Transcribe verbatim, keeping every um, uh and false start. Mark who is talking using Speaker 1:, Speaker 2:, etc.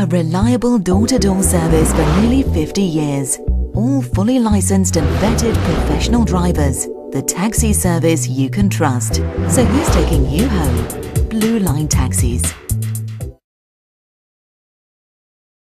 Speaker 1: reliable door-to-door service for nearly fifty years. All fully licensed and vetted professional drivers. The taxi service you can trust. So who's taking you home? Blueline Taxis.